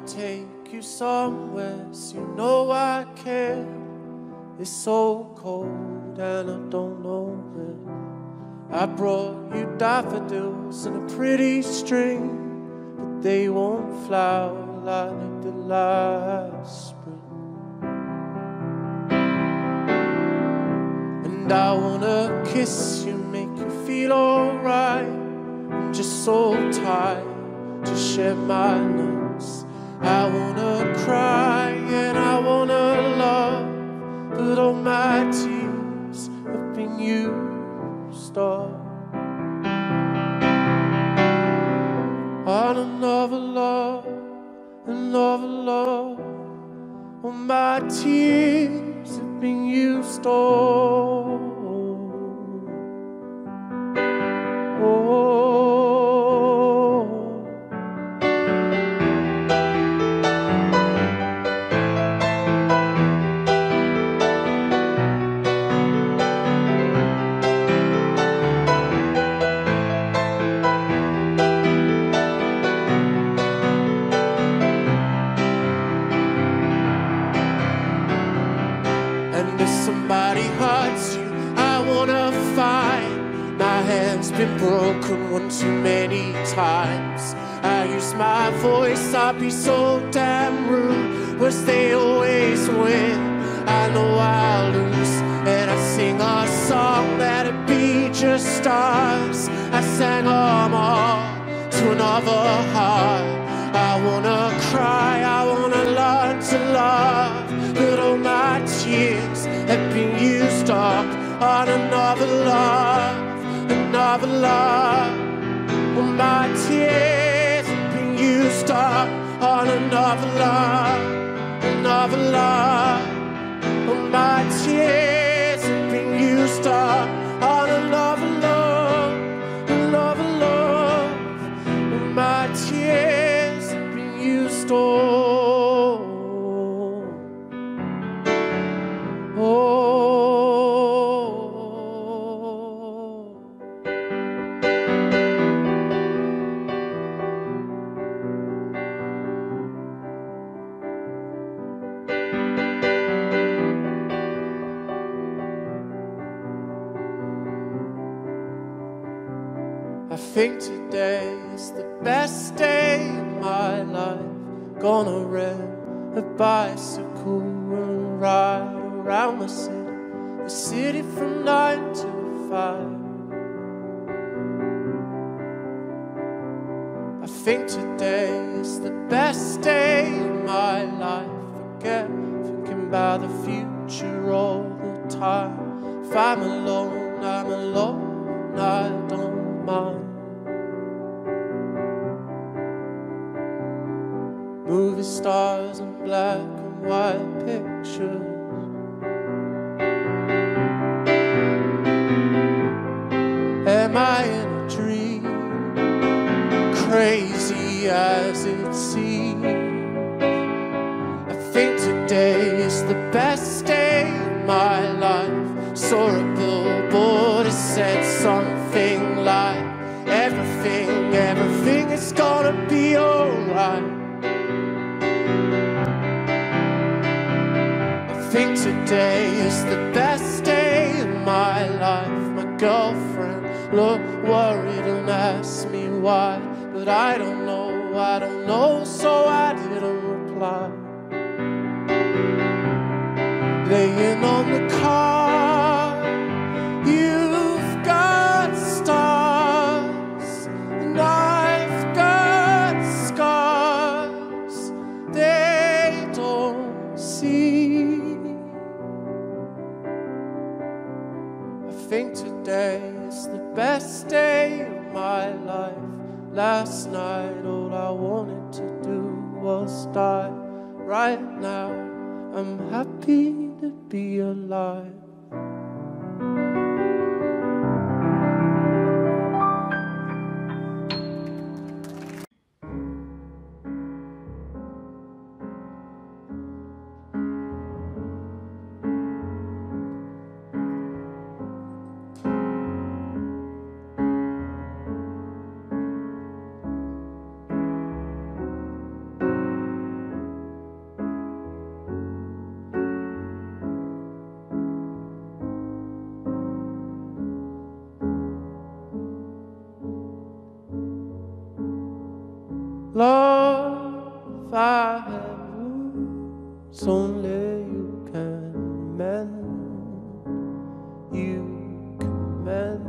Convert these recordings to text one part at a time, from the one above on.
take you somewhere, so you know I can. It's so cold and I don't know where. I brought you daffodils and a pretty string, but they won't flower like the last spring. And I wanna kiss you, make you feel alright. I'm just so tired to shed my nuts. I wanna cry and I wanna love, but all my tears have been used up on another love, another love. All my tears have been used up. And if somebody hurts you, I wanna fight. My hand's been broken one too many times. I use my voice, I'd be so damn rude, but they always win. I know I'll lose, and I sing a song that'd be just ours. I sang them all to another heart. I wanna cry, I wanna learn to love, but all my tears have been used up on another love, another love. All my tears have been used up on another love, another love. All my tears have been used up on another love, another love. All my tears have been used up. I think today is the best day of my life. Gonna rent a bicycle and ride around the city from 9 to 5. I think today is the best day of my life. Forget thinking about the future all the time. If I'm alone, I'm alone, I don't mind. Movie stars and black and white pictures. Am I in a dream? Crazy as it seems. I think today is the best day of my life. Saw a billboard, it said something like, everything, everything is gonna be alright. I think today is the best day of my life. My girlfriend looked worried and asked me why, but I don't know, so I didn't reply. Laying on the car, you've got stars, and I've got scars they don't see. I think today is the best day of my life. Last night all I wanted to do was die. Right now I'm happy to be alive. love I have wounds only you can mend. You can mend.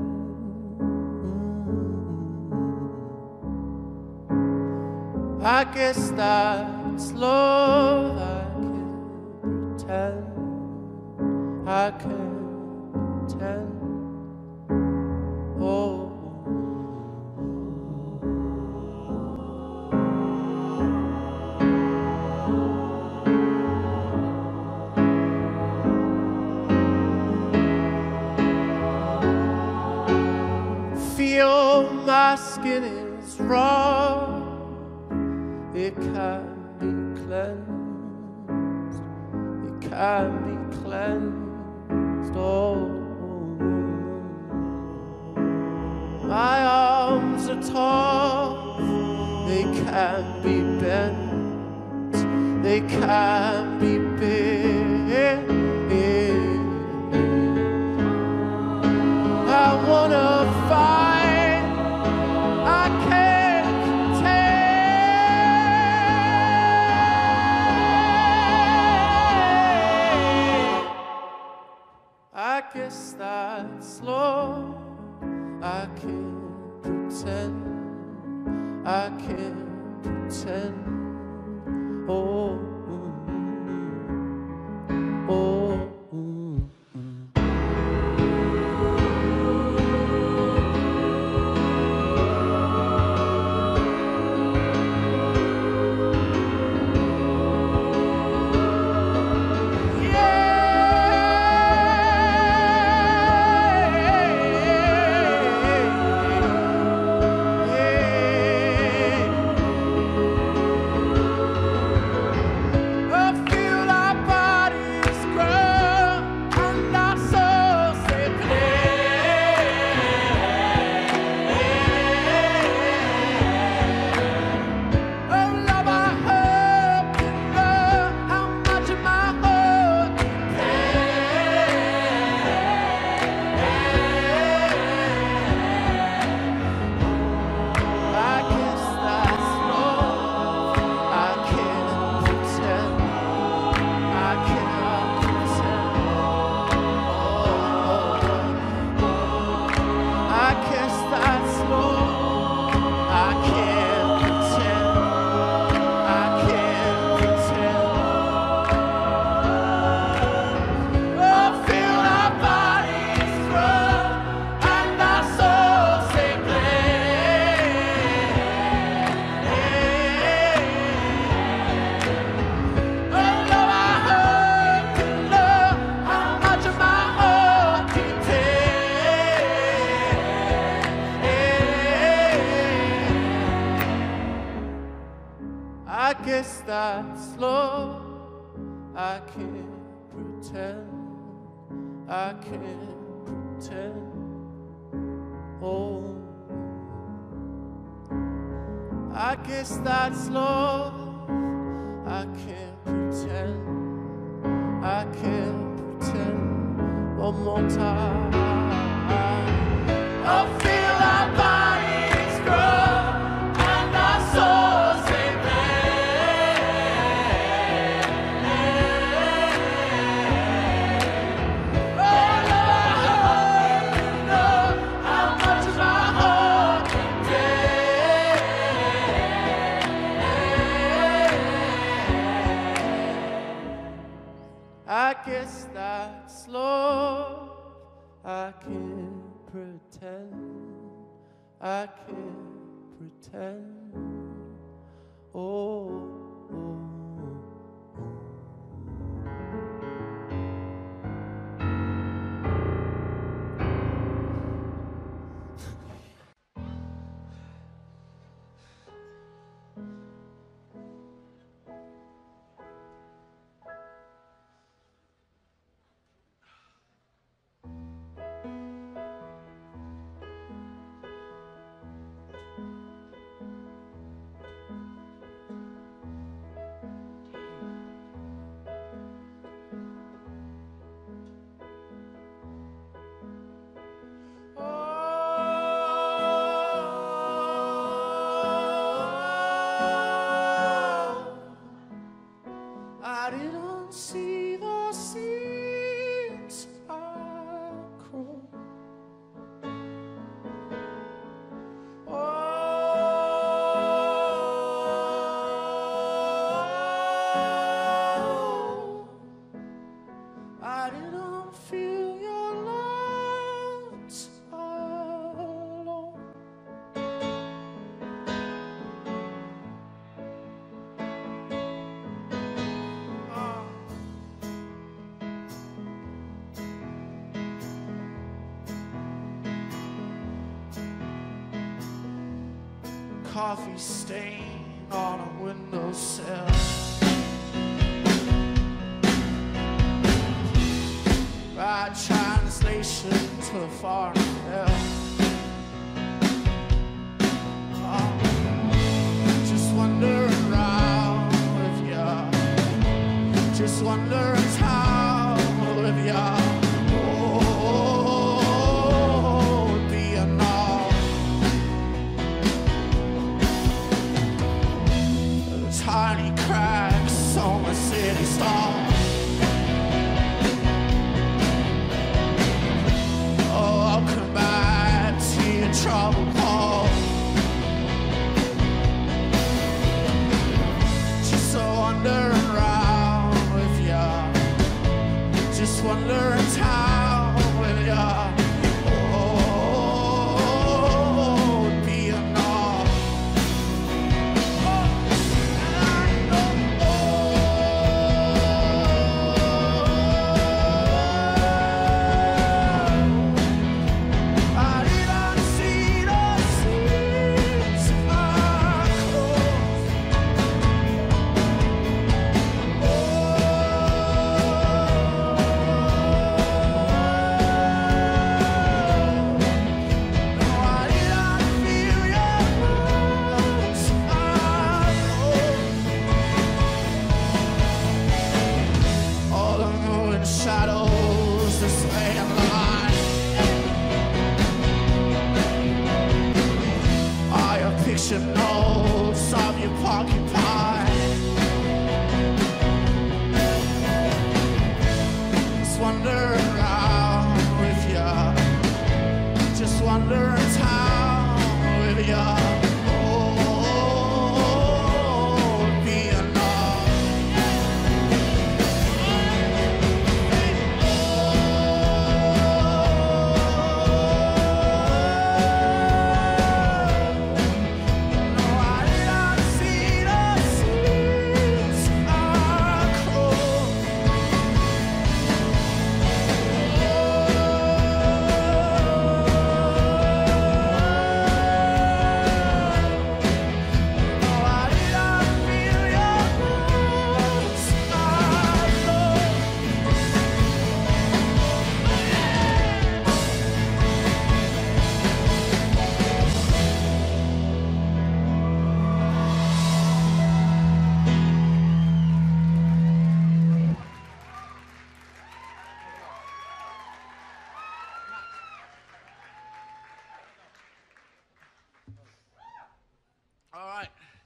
I guess that's love. I can't pretend. Oh. Feel my skin is raw. It can be cleansed. It can be cleansed. Oh, my arms are tough. They can be bent. They can be bent. I wanna fight. I can't contain. I guess that's love. I can't pretend. I can't pretend. Oh, oh. I guess that's love. I can't pretend. I can't pretend. Oh, I guess that's love. I can't pretend. I can't pretend. One more time. I feel our bodies grow and our souls they I guess that's love. I can't pretend. I can't pretend. Oh, oh. I didn't see the seeds I grew. Oh, I didn't feel your love alone. Coffee stain on a windowsill. Right translation to the far hill. Just wandering around with ya. Just wandering town with ya. Tiny cracks on the city star. Oh, I'll come back to your troubled heart. Just wandering around with ya. Just wandering town with ya. Shadows this way in line. I have picture notes of your porcupine. Just wandering around with ya. Just wandering town with ya. All right.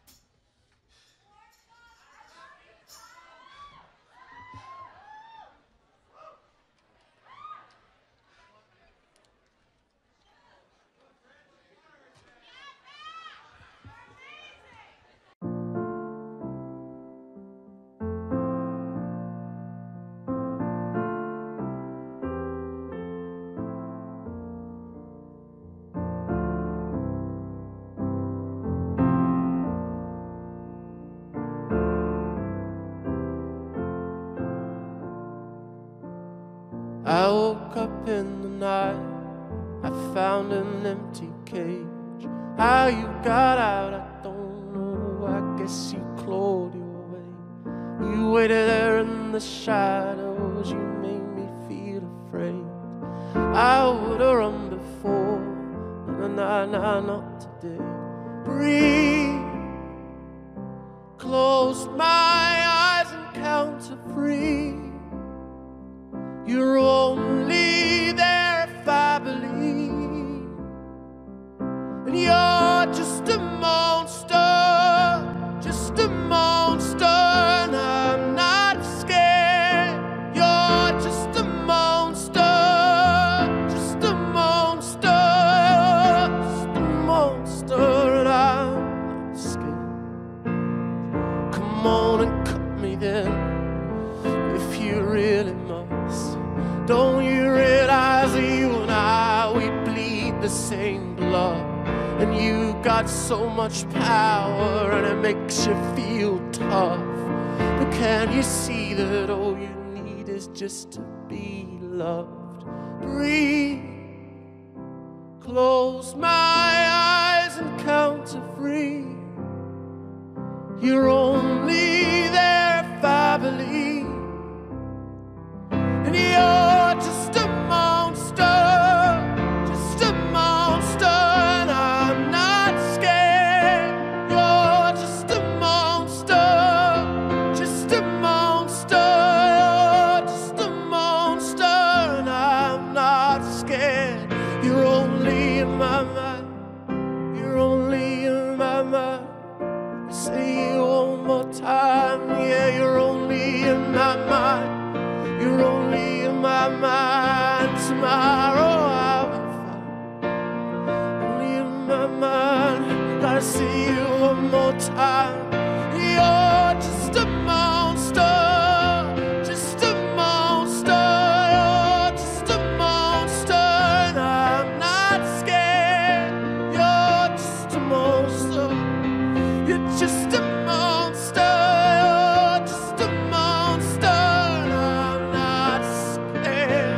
I woke up in the night, I found an empty cage. How you got out, I don't know, I guess you clawed your way. You waited there in the shadows, you made me feel afraid. I would've run before, not today. Breathe, close my eyes and count to 3. You're only there if I believe, and you're just a monster, and I'm not Don't you realize that you and I, we bleed the same blood? And you got so much power and it makes you feel tough. But can you see that all you need is just to be loved? Breathe, close my eyes and count to 3. You're only there if I believe. And you're just a monster, just a monster, and I'm not scared. You're just a monster, just a monster. You're just a monster, and I'm not scared. You're only in my mind, you're only in my mind. Say it one more time, yeah, you're only in my mind. You're only in my mind. Tomorrow I will find. Only in my mind. Gotta see you one more time. You're just a monster, just a monster. You're just a monster, and I'm not scared. You're just a monster. You're just a monster. You're just a monster, and I'm not scared.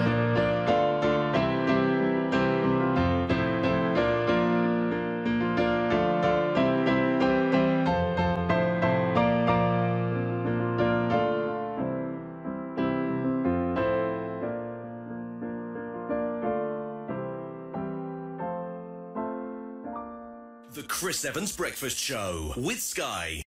The Chris Evans Breakfast Show with Sky.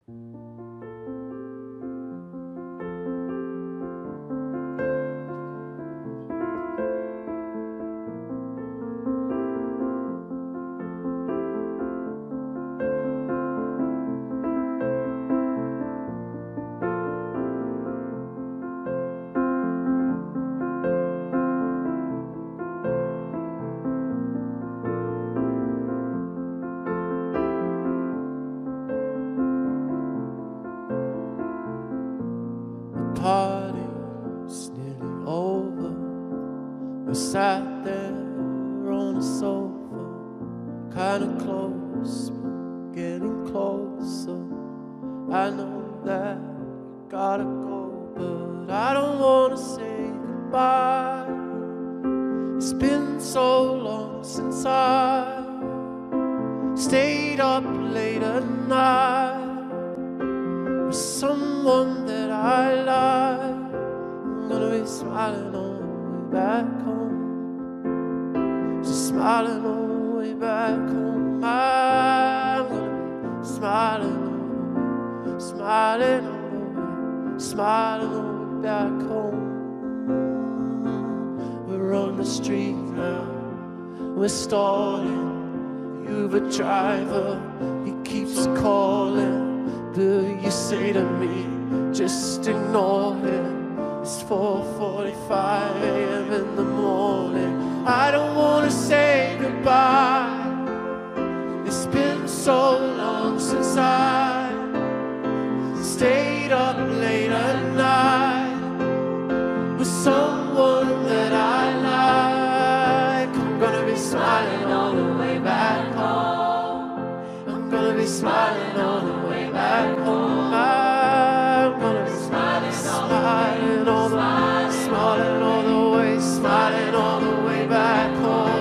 Party's nearly over. We sat there on a sofa, kinda close, but getting closer. I know that you gotta go, but I don't wanna say goodbye. It's been so long since I stayed up late at night with someone that I like. I'm gonna be smiling on the way back home, just smiling on the way back home. I'm gonna be smiling on the way, smiling on the way, smiling on the way back home. We're on the street now, we're stalling. Uber driver, he keeps calling. But you say to me, just ignore him. It's 4:45 a.m. in the morning. I don't wanna say goodbye. It's been so long since I stayed up late at night with someone that I like. I'm gonna be smiling all the way back home. I'm gonna be smiling all the way back home. I'm gonna be smiling, smiling all the way, smiling all the way, smiling all the way back home.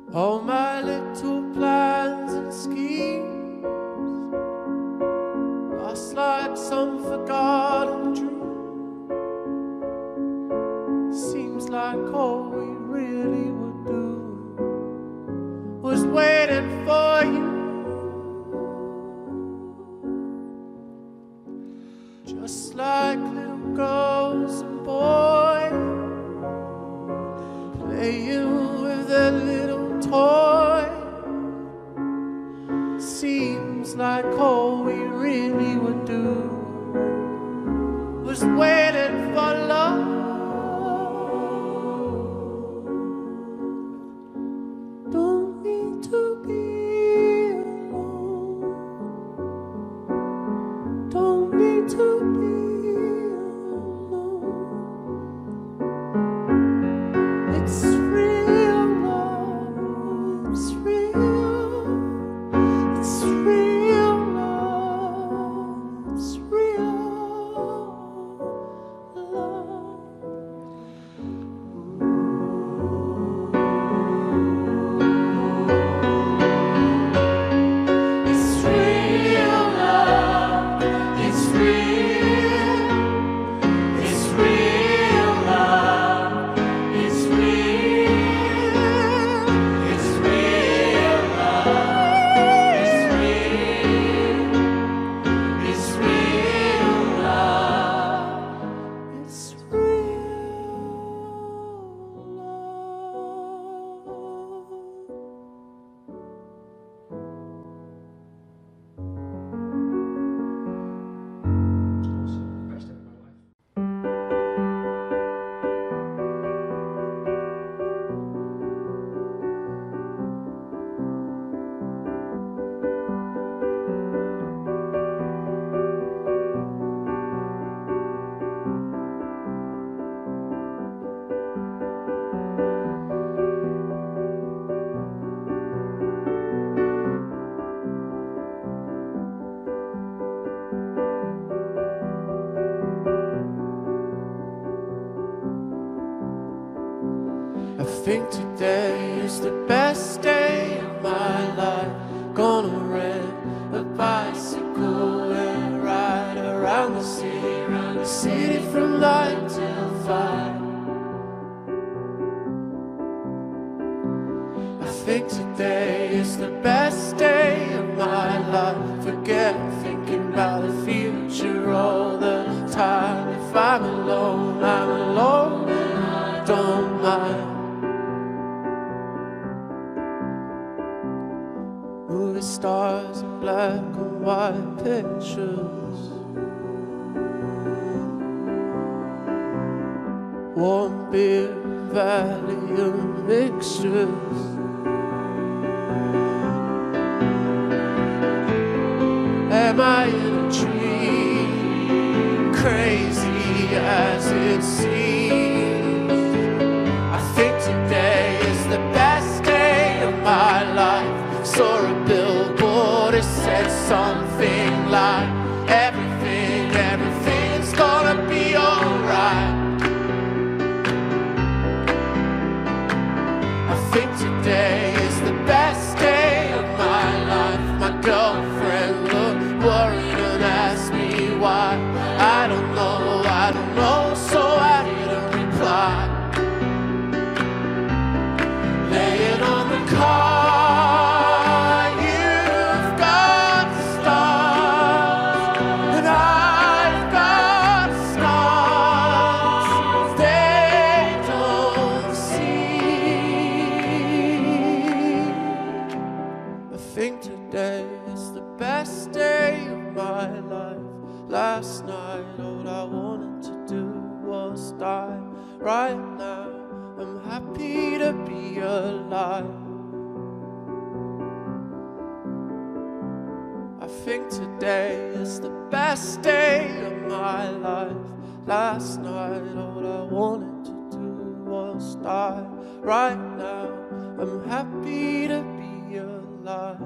all my little plans and schemes, lost like some forgotten dream. Seems like all we really were doing was waiting for you. Just like little girls and boys playing with their little toy. Seems like all we really would do was waiting for love. Don't need to be alone. Don't need to be alone. It's real love. It's real. It's real love. It's real love. It's real love. It's real. It's real love. It's real. It's real love. It's real. It's real love. It's real I think today is the best day of my life. Gonna rent a bicycle and ride around the city from 9 till 5. I think today is the best day of my life. Forget thinking about the future all the time. If I'm alone and I don't mind. Movie stars in black and white pictures, warm beer, Valium mixtures. Am I in a dream, crazy as it seems? I think today is the best day of my life. Saw a billboard, it said something like everything's gonna be alright. I think today is the best day of my life. My girlfriend looked worried and asked me why. I don't know, so I didn't reply. Laying on the car, last night, all I wanted to do was die. Right now, I'm happy to be alive. I think today is the best day of my life. Last night, all I wanted to do was die. Right now, I'm happy to be alive.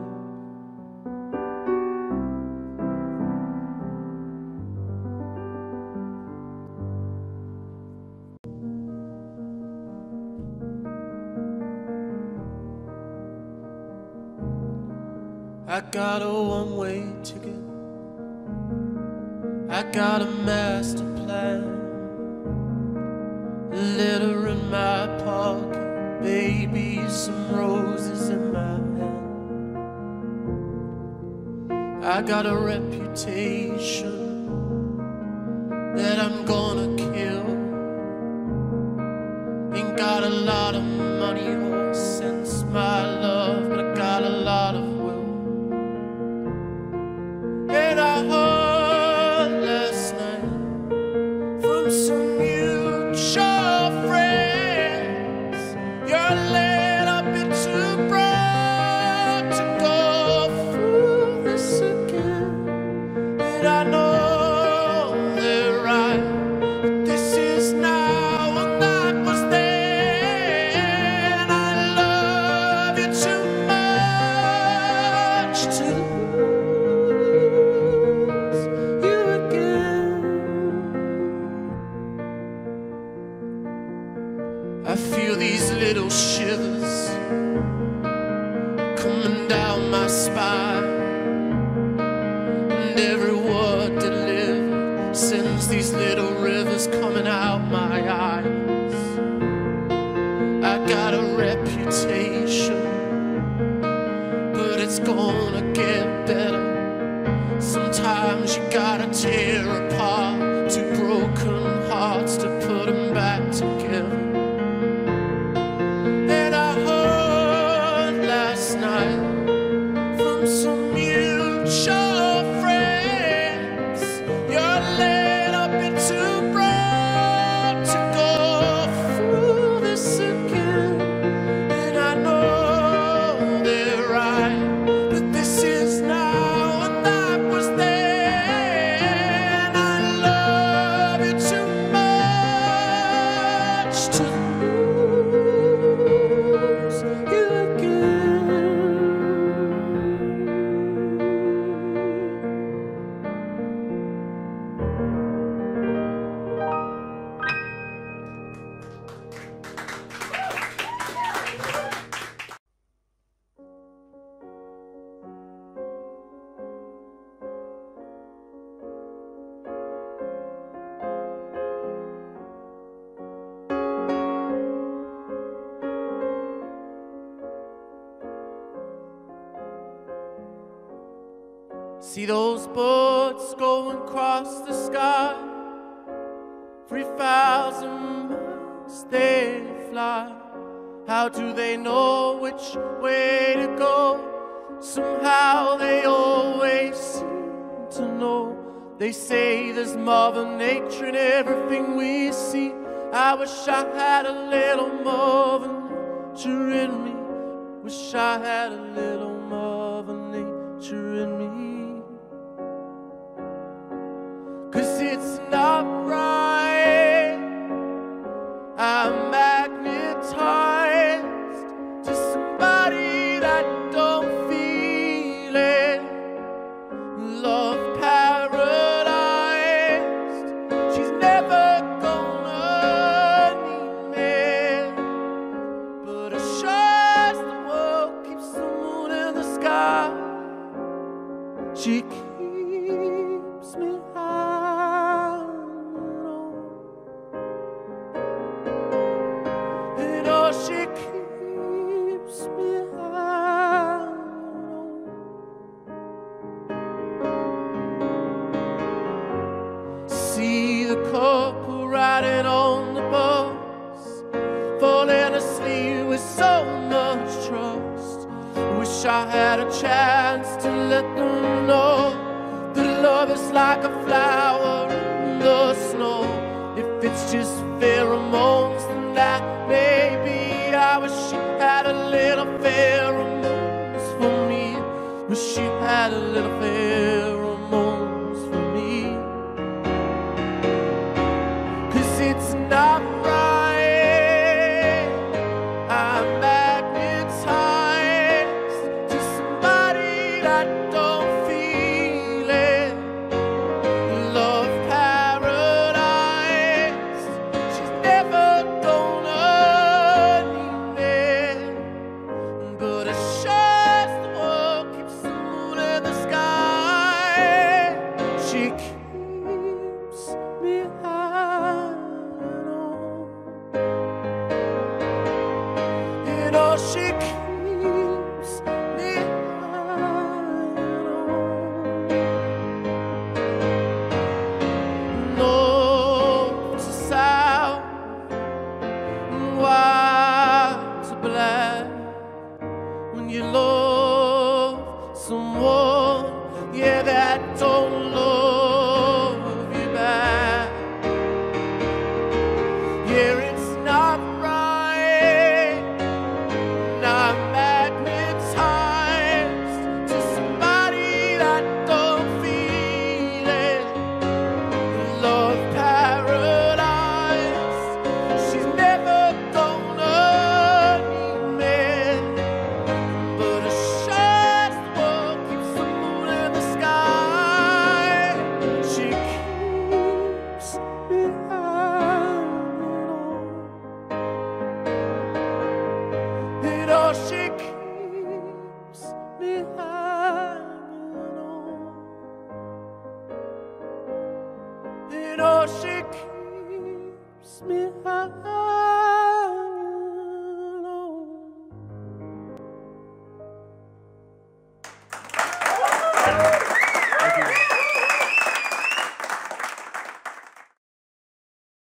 I got a one-way ticket. I got a master plan. A letter in my pocket, baby, some roses in my hand. I got a reputation that I'm gonna kill. Ain't got a lot of money or sense, my love, but I got a lot of will. And I heard last night from some mutual friends, you're laid up and too broad to go through this again. And I know they're right, but this is now and that was then. I love you too much to lose you again. I feel these little shivers coming down my spine, and every word delivered sends these little rivers coming out my eyes. I got a reputation, but it's gonna get better. Sometimes you gotta tear apart two broken hearts to put them back together. And I heard last night from some mutual friends, you're laid up and too broad to go through this again. And I know they're right, but this is now and that was then. I love you too much to lose you again. See those birds going across the sky, 3,000 miles they fly. How do they know which way to go? Somehow they always seem to know. They say there's Mother Nature in everything we see. I wish I had a little Mother Nature in me. Wish I had a little Mother Nature in me. 'Cause it's not right, I'm magnetized to somebody that don't feel it. Love paradised, she's never gonna need me. But as sure as the world keeps the moon in the sky, she keeps me high. And oh, she keeps me high. See the couple riding on the bus, falling asleep with so much trust. Wish I had a chance to let them know that love is like a flower in the snow. If it's just pheromones, then that maybe. I wish she had a little pheromones for me. Wish she had a little pheromones for me. 'Cause it's not right, I'm magnetized to somebody that don't feel it. Love paradise, she's never gonna need me. But as sure as the world keeps the moon all she keeps me hanging on. And all she keeps me hanging on.